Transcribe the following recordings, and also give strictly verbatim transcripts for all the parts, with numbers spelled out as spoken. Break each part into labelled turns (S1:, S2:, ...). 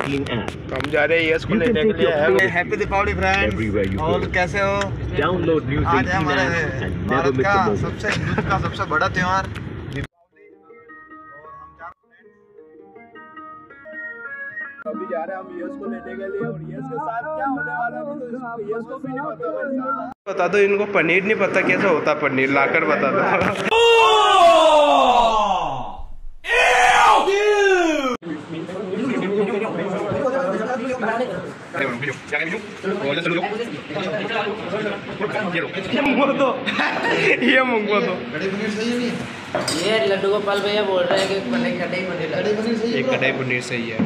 S1: eighteen app.
S2: हम जा रहे हैं यस को लेने के लिए।
S3: Happy Deepavali friends. और कैसे हो?
S1: Download News
S3: आज
S1: eighteen
S3: हमारे
S1: app and never
S3: Bharat
S1: miss
S3: का
S1: a moment.
S3: सबसे हिंदू का सबसे बड़ा त्योहार दीपावली। और हम चार फ्रेंड्स
S2: अभी जा रहे हैं हम यस को लेने के लिए, और यस के साथ क्या होने वाला है अभी तो यस को भी नहीं पता भाई साहब। बता दो इनको, पनीर नहीं पता कैसे होता पनीर, लाकर बता दो। ये मुंगो दो,
S4: ये लड्डू गोपाल भैया बोल रहे हैं कि पनीर कढ़ाई पनीर
S2: एक कढ़ाई पनीर सही है।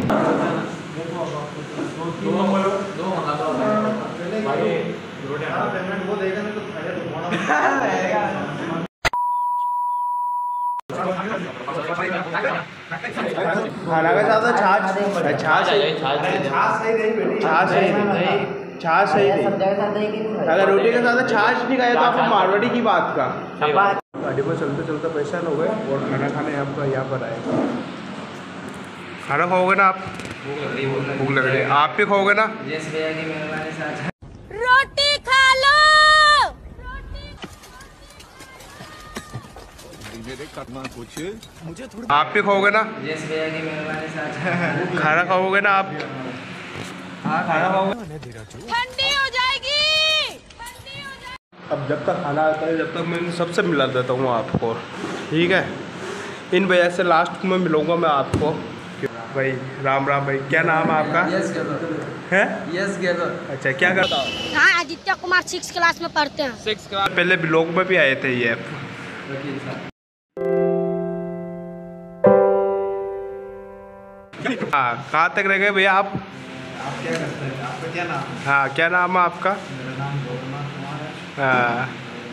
S2: खाना का ज्यादा छाछ छाछ छाछ सही नहीं, छाछ सही नहीं, छाछ सही नहीं। अगर रोटी के साथ छाछ नहीं खाया तो आप मारवाड़ी की बात का। गाड़ी पर चलते चलते परेशान हो गए और खाना खाने आपका यहाँ पर आए। खाना खाओगे ना आप? भूख लग रही है, आप भी खाओगे ना?
S5: रोटी खा लो।
S2: आप भी खाओगे ना? खाना खाओगे ना आप? खाना खाओगे?
S5: ठंडी हो जाएगी।
S2: अब जब तक खाना आता है जब तक मैं इन सबसे मिला देता हूँ आपको, ठीक है? इन वजह से लास्ट में मिलूंगा मैं आपको। भाई राम राम भाई, क्या नाम है आपका?
S4: यस
S2: है?
S4: Yes gather.
S2: अच्छा क्या करता हूँ?
S5: हाँ, आदित्य कुमार सिक्स क्लास में पढ़ते हैं।
S2: सिक्स क्लास पहले ब्लॉग में भी आए थे ये। हाँ, कहाँ तक रह गए भैया आप?
S3: आप क्या करते हैं? आपका क्या नाम है?
S2: हाँ, क्या नाम है आपका?
S3: मेरा नाम गौतम कुमार है।
S2: हाँ।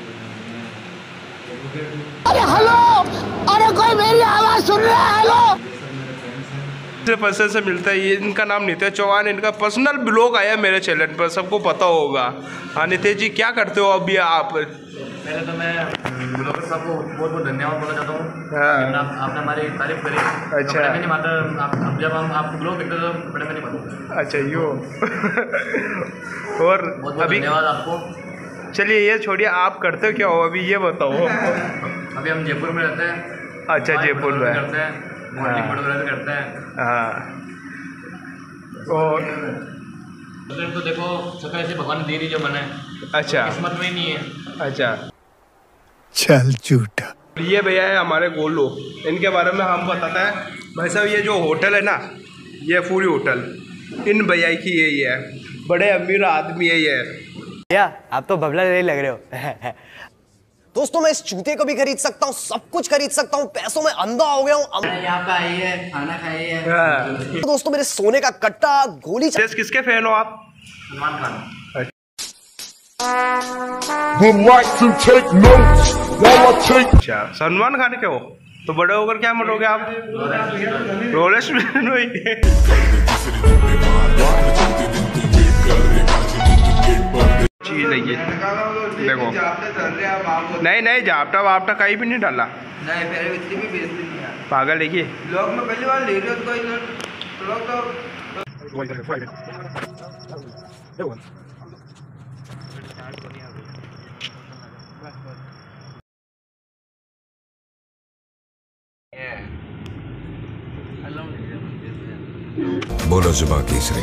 S5: अरे हेलो, अरे कोई मेरी आवाज सुन रहा है? हेलो।
S2: पर्सन से मिलता है, ये इनका नाम नितेश चौहान, इनका पर्सनल ब्लॉग आया मेरे चैनल पर, सबको पता होगा। हाँ नितेश जी, क्या करते हो अभी आप?
S6: पहले तो मैं ब्लॉगर साहब को बहुत बहुत धन्यवाद बोलना चाहता हूँ।
S2: हाँ।
S6: आप, आपने हमारी तारीफ करी।
S2: अच्छा।
S6: बड़े में नहीं माता, आप, अब जब हम आपको ब्लॉग देखते तो बड़े में नहीं माता।
S2: अच्छा यो। और
S6: बहुत बहुत
S2: अभी
S6: धन्यवाद आपको।
S2: चलिए ये छोड़िए, आप करते हो क्या हो अभी ये बताओ।
S6: अभी हम जयपुर में रहते हैं।
S2: अच्छा जयपुर में
S6: करते हैं, मॉर्निंग वगैरह भी करते हैं।
S2: हाँ। और
S6: तो देखो शक्ल ऐसे भगवान ने दी रही जो बने।
S2: अच्छा
S6: किस्मत में ही नहीं है।
S2: अच्छा
S7: चल झूठा।
S2: ये भैया है हमारे गोलू, इनके बारे में हम बताते हैं। भाई साहब ये जो होटल है ना, ये पूरी होटल इन भैया की यही है, बड़े अमीर आदमी है ये।
S8: भैया आप तो बबला नहीं लग रहे हो। दोस्तों मैं इस जूते को भी खरीद सकता हूँ, सब कुछ खरीद सकता हूँ, पैसों में अंधा हो गया हूँ।
S4: यहाँ पे आई है, खाना खाई है।
S2: हाँ।
S8: दोस्तों मेरे सोने का कट्टा गोली च...
S2: किसके फैन हो आप?
S6: सलमान खान।
S2: अच्छा सलमान खान के हो तो बड़े होकर क्या बनोगे आप? रोलेक्स चीज लगी देखो। नहीं नहीं जापटा वापटा कहीं भी नहीं डाला।
S4: नहीं फिर इतनी भी बेइज्जती नहीं है।
S2: पागल है ये।
S4: लोग में पहली बार ले रहे हो तो कोई लोग तो
S7: बोलो जुबा केसरी।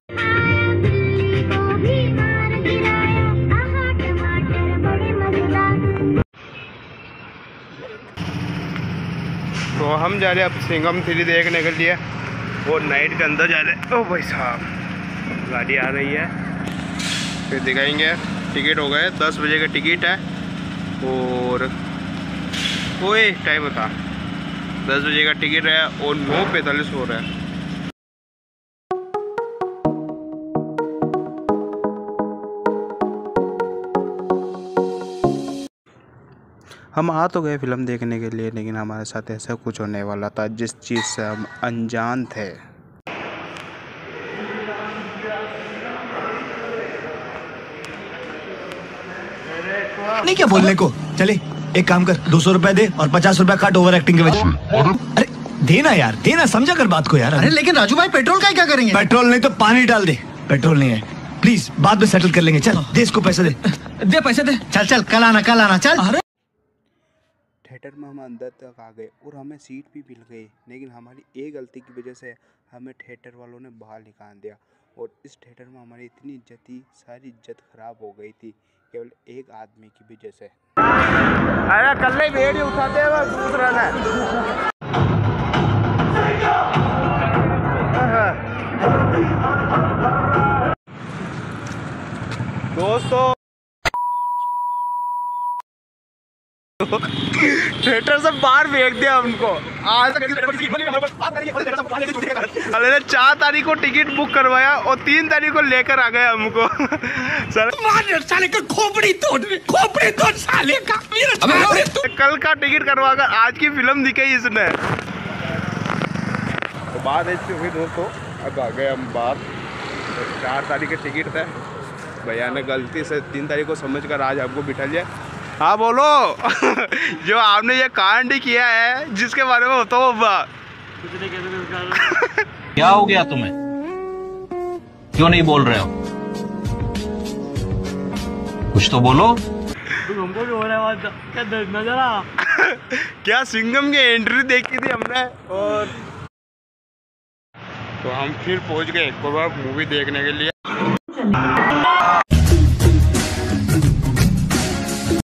S2: तो हम जा रहे हैं अब सिंघम थ्री देखने के लिए, और नाइट के अंदर जा रहे हैं। ओ भाई साहब गाड़ी आ रही है, फिर दिखाएंगे। टिकट हो गए, दस बजे का टिकट है, और ओए टाइम बता, दस बजे का टिकट है और नौ पैंतालीस हो रहा है। हम आ तो गए फिल्म देखने के लिए, लेकिन हमारे साथ ऐसा कुछ होने वाला था जिस चीज़ से हम अनजान थे।
S7: नहीं क्या बोलने को, चले एक काम कर, दो सौ रुपए दे और पचास रुपए काट ओवर एक्टिंग के वजह। अरे देना यार, देना, समझा कर बात को यार।
S1: अरे लेकिन राजू भाई पेट्रोल का क्या करेंगे?
S7: पेट्रोल नहीं तो पानी डाल दे। पेट्रोल नहीं है, प्लीज बाद में सेटल कर लेंगे। चल दे इसको पैसे, दे दे पैसे दे। चल चल कल आना, कल आना, चल।
S2: थिएटर में हम अंदर तक आ गए और हमें सीट भी मिल गई, लेकिन हमारी एक गलती की वजह से हमें थिएटर वालों ने बाहर निकाल दिया और इस थिएटर में हमारी इतनी इज्जत थी, सारी इज्जत खराब हो गई थी केवल एक आदमी की वजह से। अरे कल ही वीडियो उठाते हैं दूसरा ना। दोस्तों थिएटर से बाहर फेंक दिया हमको। आज अरे चार तारीख को टिकट बुक करवाया और तीन तारीख को लेकर आ गए हमको।
S7: साले का खोपड़ी तोड़, खोपड़ी तोड़ साले का।
S2: कल का टिकट करवा कर आज की फिल्म दिखाई इसने। तो बात ऐसी हुई दोस्तों, अब आ गए हम बाहर। तो चार तारीख के टिकट थे, भैया ने गलती से तीन तारीख को समझ कर आज हमको बिठा लिया। हाँ बोलो। जो आपने ये कांड किया है जिसके बारे में बताओ अब्बा।
S9: क्या हो गया तुम्हें, क्यों नहीं बोल रहे हो? कुछ तो बोलो।
S6: हमको भी हो रहा है, क्या नजर आ।
S2: क्या सिंघम की एंट्री देखी थी हमने। और तो हम फिर पहुंच गए एक बार मूवी देखने के लिए।